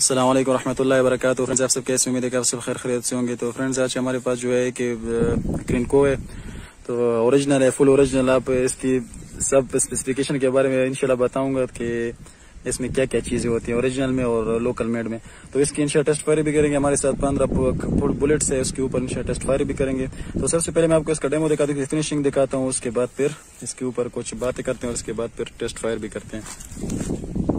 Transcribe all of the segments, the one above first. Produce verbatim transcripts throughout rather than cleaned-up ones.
अस्सलाम वालेकुम रहमतुल्लाहि व बरकातुहू। फ्रेंड्स, आप सब कैसे, उम्मीद है कि आप सब खैर खैरियत से होंगे। तो फ्रेंड्स, आज हमारे पास जो है कि क्रिंको है, तो ओरिजिनल है, फुल ओरिजिनल। आप इसकी सब स्पेसिफिकेशन के बारे में इंशाल्लाह बताऊंगा कि इसमें क्या क्या चीजें होती हैं ओरिजिनल में और लोकल मेड में। तो इसकी इंशाल्लाह टेस्ट फायर भी करेंगे। हमारे साथ पंद्रह बुलेट्स है, उसके ऊपर इंशाल्लाह टेस्ट फायर भी करेंगे। तो सबसे पहले मैं आपको इसका डेमो दिखाता हूँ, फिनिशिंग दिखाता हूँ, उसके बाद फिर इसके ऊपर कुछ बातें करते हैं और उसके बाद फिर टेस्ट फायर भी करते हैं।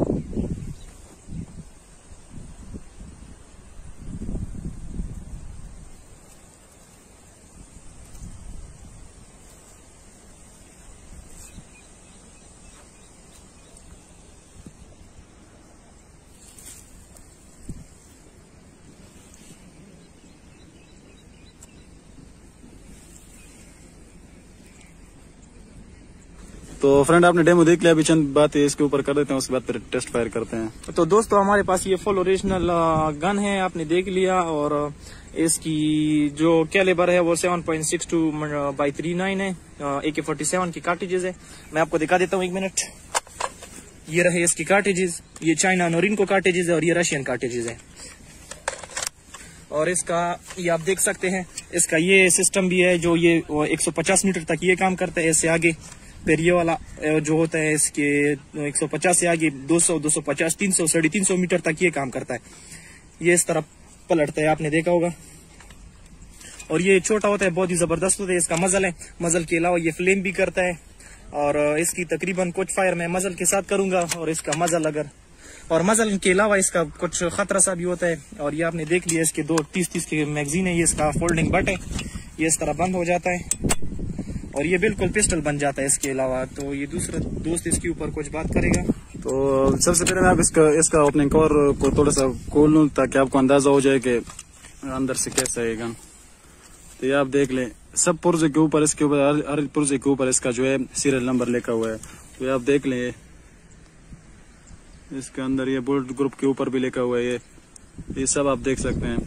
तो फ्रेंड, आपने डेमो देख लिया, अभी चंद बातें इसके ऊपर कर देते हैं, उसके बाद फिर टेस्ट फायर करते हैं। तो दोस्तों, हमारे पास ये फुल ओरिजिनल गन है, आपने देख लिया। और इसकी जो कैलिबर है वो seven point six two by three nine है। ए के फोर्टी सेवन की कार्टिजेज है। मैं आपको दिखा देता हूँ, एक मिनट। ये रहे इसकी कार्टिजेज, ये चाइना नोरिनको कार्टिजेज है और ये रशियन कार्टिजेज है। और इसका ये आप देख सकते हैं, इसका ये सिस्टम भी है जो ये एक सौ पचास मीटर तक ये काम करता है। इससे आगे फिर ये वाला जो होता है, इसके एक सौ पचास से आगे दो सौ, दो सौ पचास, तीन सौ, साढ़े तीन सौ मीटर तक ये काम करता है। ये इस तरह पलटता है, आपने देखा होगा। और ये छोटा होता है, बहुत ही जबरदस्त होता है। इसका मजल है, मजल के अलावा ये फ्लेम भी करता है। और इसकी तकरीबन कुछ फायर मैं मजल के साथ करूंगा। और इसका मजल अगर और मजल के अलावा इसका कुछ खतरा सा भी होता है। और ये आपने देख लिया, इसके दो तीस तीस के मैगजीन है। ये इसका फोल्डिंग बट है, ये इस तरह बंद हो जाता है और ये बिल्कुल पिस्टल बन जाता है। इसके अलावा तो ये दूसरा दोस्त इसके ऊपर कुछ बात करेगा। तो सबसे पहले मैं आप इसका इसका ओपनिंग कवर को थोड़ा सा खोल लूँ ताकि आपको अंदाजा हो जाए कि अंदर से कैसा है गन। तो ये आप देख लें, सब पुर्जे के ऊपर, इसके ऊपर हर पुर्जे के ऊपर इसका जो है सीरियल नंबर लिखा हुआ है। तो ये आप देख लें, इसके अंदर ये बुलेट ग्रुप के ऊपर भी लिखा हुआ है। ये ये सब आप देख सकते हैं।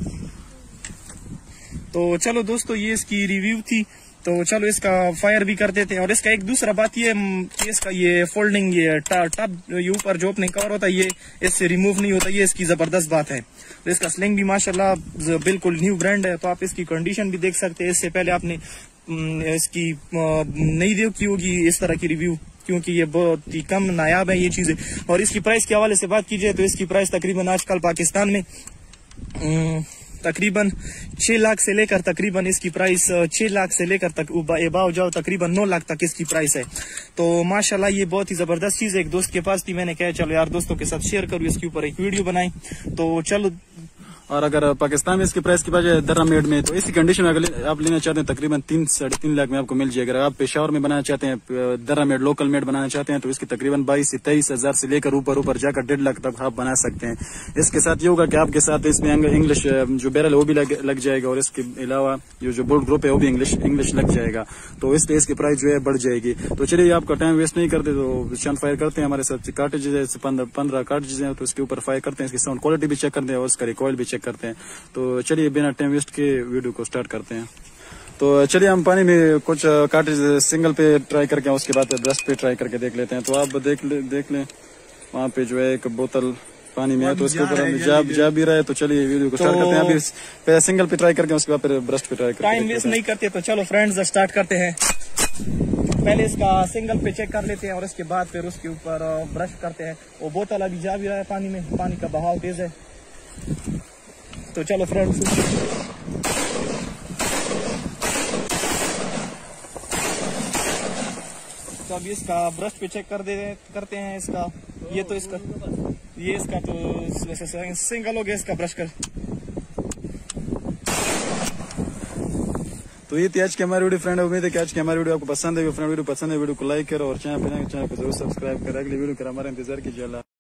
तो चलो दोस्तों, ये इसकी रिव्यू थी। तो चलो इसका फायर भी कर देते हैं। और इसका एक दूसरा बात ये कि इसका ये फोल्डिंग, ये टब ये ऊपर जो ओपनिंग कवर होता है, ये इससे रिमूव नहीं होता। ये इसकी जबरदस्त बात है। तो इसका स्लिंग भी माशाल्लाह बिल्कुल न्यू ब्रांड है। तो आप इसकी कंडीशन भी देख सकते हैं। इससे पहले आपने इसकी नहीं देखी होगी इस तरह की रिव्यू, क्योंकि ये बहुत ही कम नायाब है ये चीजें। और इसकी प्राइस के हवाले से बात की जाए तो इसकी प्राइस तकरीबन आजकल पाकिस्तान में तकरीबन छह लाख से लेकर तकरीबन इसकी प्राइस छह लाख से लेकर तक एबाव जाओ तकरीबन नौ लाख तक इसकी प्राइस है। तो माशाल्लाह ये बहुत ही जबरदस्त चीज है। एक दोस्त के पास थी, मैंने कहा चलो यार दोस्तों के साथ शेयर करूँ, इसके ऊपर एक वीडियो बनाई। तो चलो, और अगर पाकिस्तान में इसकी प्राइस की बजाय दर्रा मेड में, तो इसी कंडीशन में अगर आप लेना चाहते हैं तकरीबन तीन साढ़े तीन लाख में आपको मिल जाएगा। अगर आप पेशावर में बनाना चाहते हैं, दर्रा मेड लोकल मेड बनाना चाहते हैं, तो इसकी तकरीबन बाईस से तेईस हजार से लेकर ऊपर ऊपर जाकर डेढ़ लाख तक आप बना सकते हैं। इसके साथ ये होगा कि आपके साथ इसमें इंग्लिश जो बैरल है वो भी लग, लग जाएगा। और इसके अलावा जो जो बोल्ट ग्रुप है वो भी इंग्लिश इंग्लिश लग जाएगा। तो इसलिए इसकी प्राइस जो है बढ़ जाएगी। तो चलिए, आपका टाइम वेस्ट नहीं करते, तो चंद फायर करते हैं। हमारे साथ कार्टेजेस है, पंद्रह कार्टेजेस हैं, तो इसके ऊपर फायर करते हैं। इसकी साउंड क्वालिटी भी चेक करते हैं और उसका रिकॉइल भी चेक करते हैं। तो चलिए, बिना टाइम वेस्ट के वीडियो को स्टार्ट करते हैं। तो चलिए, हम पानी में कुछ कार्टेज सिंगल पे ट्राई करके उसके बाद ब्रस्ट पे ट्राई करके देख लेते हैं। तो आप देख ले देख लें वहाँ पे जो है एक बोतल पानी में है, तो इसके ऊपर जा जा भी रहा है। तो चलिए वीडियो को स्टार्ट करते हैं। अभी पहले सिंगल पे ट्राई करके उसके बाद फिर ब्रस्ट पे ट्राई करते हैं। टाइम वेस्ट नहीं करते, तो चलो फ्रेंड्स स्टार्ट करते हैं। पहले इसका सिंगल पे चेक कर लेते हैं और उसके बाद फिर उसके ऊपर ब्रश करते हैं। वो बोतल अभी जा भी रहा है पानी में, पानी का बहाव तेज है। तो चलो फ्रेंड्स, तो अभी इसका ब्रश पे चेक कर दे करते हैं इसका। ये तो इसका ये इसका तो सिंगल हो गया इसका ब्रश कर। तो ये थी आज की हमारी वीडियो फ्रेंड। उम्मीद है कि आज की हमारी वीडियो आपको पसंद है। फ्रेंड, वीडियो पसंद है वीडियो को लाइक करो और चैनल पे चैनल को जरूर सब्सक्राइब करें। अगली वीडियो कर हमारा इंतजार कीजिए।